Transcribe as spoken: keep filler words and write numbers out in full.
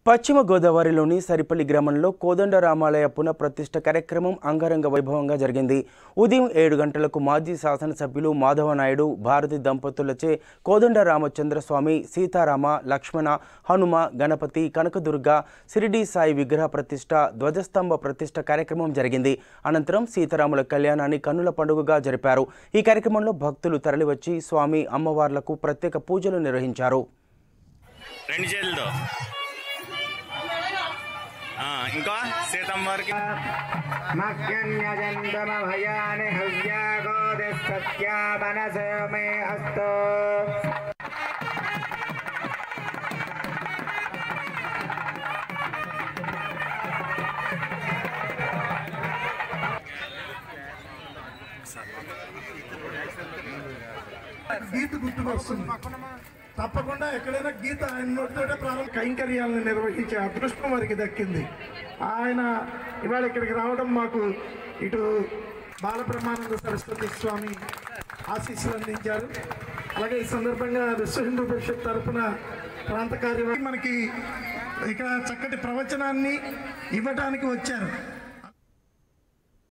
పశ్చిమ గోదావరిలోని సరిపల్లి గ్రామంలో కోదండరామాలయ పునఃప్రతిష్ఠ కార్యక్రమం అంగరంగ వైభవంగా జరిగింది. ఉదయం ఏడు గంటలకు మాజీ శాసనసభ్యులు మాధవనాయుడు, భారతి దంపతులచే కోదండరామచంద్రస్వామి, సీతారామ, లక్ష్మణ, హనుమ, గణపతి, కనకదుర్గ, షిరిడి సాయి విగ్రహ ప్రతిష్ఠ, ధ్వజస్తంభ ప్రతిష్ఠ కార్యక్రమం జరిగింది. అనంతరం సీతారాముల కళ్యాణాన్ని కన్నుల పండుగగా జరిపారు. ఈ కార్యక్రమంలో భక్తులు తరలివచ్చి స్వామి, అమ్మవార్లకు ప్రత్యేక పూజలు నిర్వహించారు. ఇంకా సీతమ్మవారికి గీత గుర్తుకొస్తుంది. తప్పకుండా ఎక్కడైనా గీత ఆయన నోటితోటే ప్రారంభ కైంకర్యాలను నిర్వహించే అదృష్టం వారికి దక్కింది. ఆయన ఇవాళ ఇక్కడికి రావడం మాకు ఇటు బాలబ్రహ్మానంద సరస్వతి స్వామి ఆశీస్సులు అందించారు. అలాగే ఈ సందర్భంగా విశ్వ హిందూ పరిషత్ తరఫున ప్రాంత కార్యవర్గం మనకి ఇక్కడ చక్కటి ప్రవచనాన్ని ఇవ్వటానికి వచ్చారు.